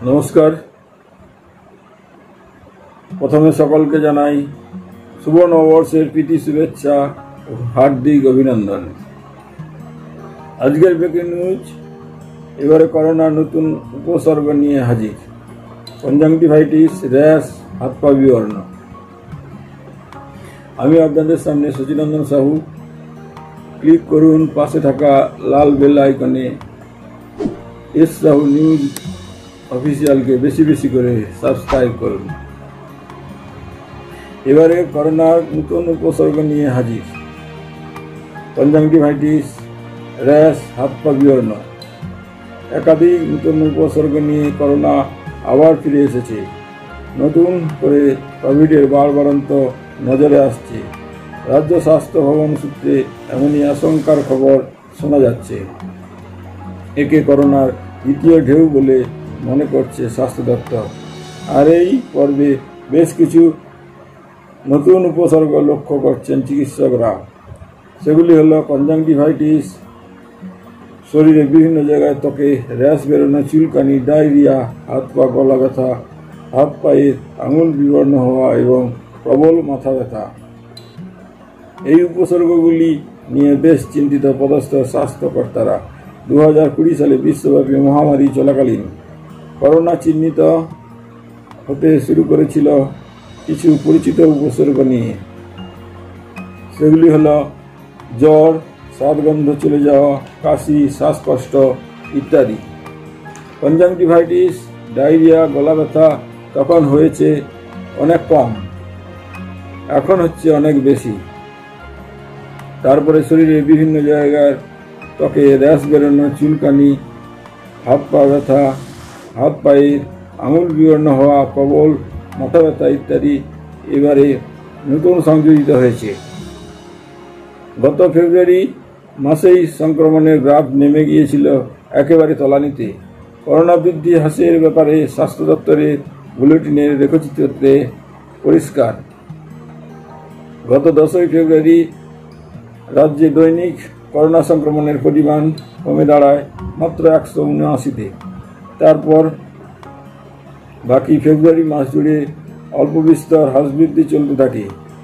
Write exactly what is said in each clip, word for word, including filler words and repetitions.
नमस्कार। प्रथमे सकलके जानाई शुभ नववर्षेर प्रীতি शुभेच्छा और हार्दिक अभिनंदन। आजकेर ब्रेकिंग निউজ एबारे करोनार नतून उपसर्ग निये हाजिर। कनजांक्टिभाइटिस, रैश, हाथ पा विवर्ण। आमी आपनादेर सामने सचिनंदन साहू। क्लिक करुन पाशे थाका लाल बेल आइकने एस साहू निউজ অফিসিয়াল के बेशी बेशी करे सबस्क्राइब करुन। एबारे करोनार नतून उपसर्ग निये हाजिर। कनजांक्टिभाइटिस, रैश, हाथ पा विवर्ण। एकाधिक नतून उपसर्ग निये करोना आबार फिरे एसेছে। नतून करे कोविडेर बाड़बाड़ন্ত नजरे आसছে। राज्य स्वास्थ्य भवन सूत्रे एमनই आशंकार खबर शोना যাচ্ছে। एके करोनार द्वितीय ढेउ बोले মনে করছে স্বাস্থ্য দপ্তর। আর এই পর্বে বেশ কিছু নতুন উপসর্গ লক্ষ্য করছেন চিকিৎসকরা। সেগুলি হলো কনজাংক্টিভাইটিস, শরীরে বিভিন্ন জায়গায় ত্বকে র্যাশ বেরোনো, চুলকানি, ডায়রিয়া, হাত পা গলা ব্যথা, হাত পায়ের আঙুল বিবর্ণ হওয়া এবং প্রবল মাথা ব্যথা। এই উপসর্গগুলি নিয়ে বেশ চিন্তিত পদস্থ স্বাস্থ্যকর্তারা। দু হাজার কুড়ি সালে বিশ্বব্যাপী মহামারী চলাকালীন করোনা চিহ্নিত হতে শুরু করেছিল কিছু পরিচিত উপসর্গ নিয়ে। সেগুলি হলো জ্বর, স্বাদগন্ধ চলে যাওয়া, কাশি, শ্বাসকষ্ট ইত্যাদি। কনজাংক্টিভাইটিস, ডায়রিয়া, গলা ব্যথা তখন হয়েছে অনেক কম, এখন হচ্ছে অনেক বেশি। তারপরে শরীরে বিভিন্ন জায়গার ত্বকে র্যাশ বেরোনো, চুলকানি, হাত পা ব্যথা, হাত পায়ের আঙুল বিবর্ণ হওয়া, প্রবল মাথা ব্যথা ইত্যাদি এবারে নতুন সংযোজিত হয়েছে। গত ফেব্রুয়ারি মাসেই সংক্রমণের গ্রাফ নেমে গিয়েছিল একেবারে তলানিতে। করোনা বৃদ্ধি হ্রাসের ব্যাপারে স্বাস্থ্য দপ্তরের বুলেটিনের রেখাচিত্রে পরিষ্কার। গত দশই ফেব্রুয়ারি রাজ্যে দৈনিক করোনা সংক্রমণের পরিমাণ কমে দাঁড়ায় মাত্র একশো উনআশিতে। তারপর বাকি ফেব্রুয়ারি মাস জুড়ে অল্প বিস্তর হ্রাস বৃদ্ধি চলতে থাকে।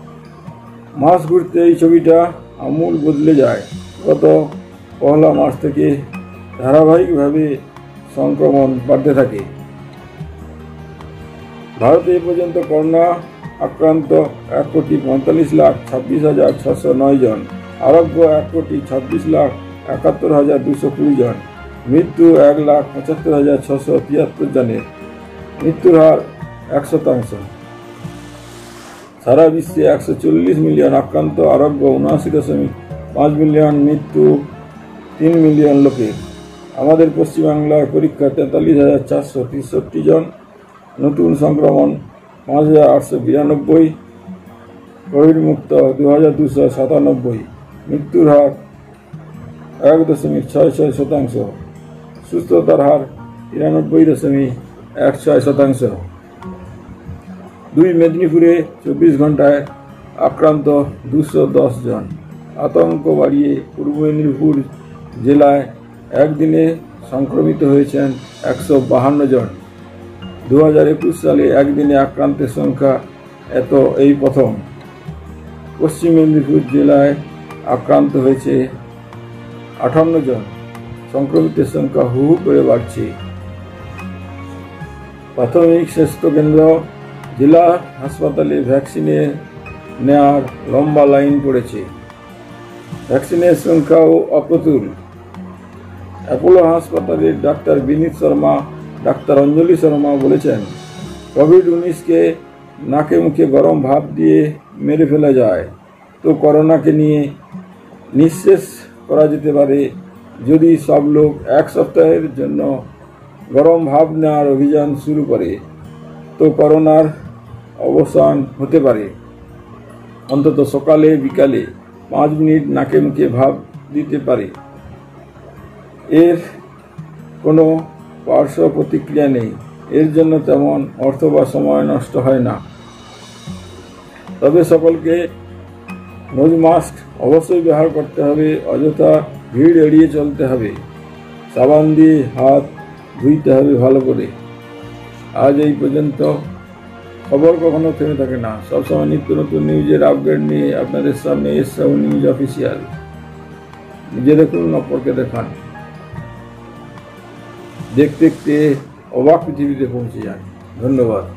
মাস ঘুরতে এই ছবিটা আমূল বদলে যায়। গত পয়লা মার্চ থেকে ধারাবাহিকভাবে সংক্রমণ বাড়তে থাকে। ভারতে এ পর্যন্ত করোনা আক্রান্ত এক কোটি পঁয়তাল্লিশ লাখ ছাব্বিশ হাজার ছশো নয় জন, আরোগ্য এক কোটি ছাব্বিশ লাখ একাত্তর হাজার দুশো কুড়ি জন, মৃত্যু এক লাখ পঁচাত্তর হাজার ছশো তিয়াত্তর জনের, মৃত্যুর হার এক শতাংশ। সারা বিশ্বে একশো চল্লিশ মিলিয়ন আক্রান্ত, আরোগ্য উনআশি দশমিক পাঁচ মিলিয়ন, মৃত্যু তিন মিলিয়ন লোকের। আমাদের পশ্চিমবাংলায় পরীক্ষা তেতাল্লিশ হাজার চারশো তেষট্টি জন, নতুন সংক্রমণ পাঁচ হাজার আটশো বিরানব্বই, কোভিড মুক্ত দু হাজার দুশো সাতানব্বই, মৃত্যুর হার এক দশমিক ছয় ছয় শতাংশ, সুস্থতার হার তিরানব্বই দশমিক এক ছয় শতাংশ। দুই মেদিনীপুরে চব্বিশ ঘন্টায় আক্রান্ত দুশো দশ জন। আতঙ্ক বাড়িয়ে পূর্ব মেদিনীপুর জেলায় একদিনে সংক্রমিত হয়েছেন একশো বাহান্ন জন। দু হাজার একুশ সালে একদিনে আক্রান্তের সংখ্যা এত এই প্রথম। পশ্চিম মেদিনীপুর জেলায় আক্রান্ত হয়েছে আটান্ন জন। সংক্রমিতের সংখ্যা হু হু করে বাড়ছে। প্রাথমিক স্বাস্থ্যকেন্দ্র, জেলা হাসপাতালে ভ্যাকসিনে নেওয়ার লম্বা লাইন পড়েছে। ভ্যাকসিনের সংখ্যাও অপ্রতুল। অ্যাপোলো হাসপাতালের ডাক্তার বিনীত শর্মা, ডাক্তার অঞ্জলি শর্মা বলেছেন, কোভিড উনিশকে নাকে মুখে গরম ভাপ দিয়ে মেরে ফেলা যায়, তো করোনাকে নিয়ে নিঃশেষ করা যেতে পারে যদি সব লোক এক সপ্তাহের জন্য গরম ভাপ নেওয়ার অভিযান শুরু করে, তো করোনার অবসান হতে পারে। অন্তত সকালে বিকালে পাঁচ মিনিট নাকে মুখে ভাপ দিতে পারে। এর কোনো পার্শ্ব প্রতিক্রিয়া নেই। এর জন্য তেমন অর্থ বা সময় নষ্ট হয় না। তবে সকলকে নোজ মাস্ক অবশ্যই ব্যবহার করতে হবে। অযথা ভিড় এড়িয়ে চলতে হবে। সাবান দিয়ে হাত ধুইতে হবে ভালো করে। আজ এই পর্যন্ত। খবর কখনো থেমে থাকে না, সবসময় নিত্য নতুন নিউজের আপডেট নিয়ে আপনাদের সামনে এস সেভেন নিউজ অফিসিয়াল। নিজে দেখুন, অপরকে দেখান, দেখতে দেখতে অবাক পৃথিবীতে পৌঁছে যান। ধন্যবাদ।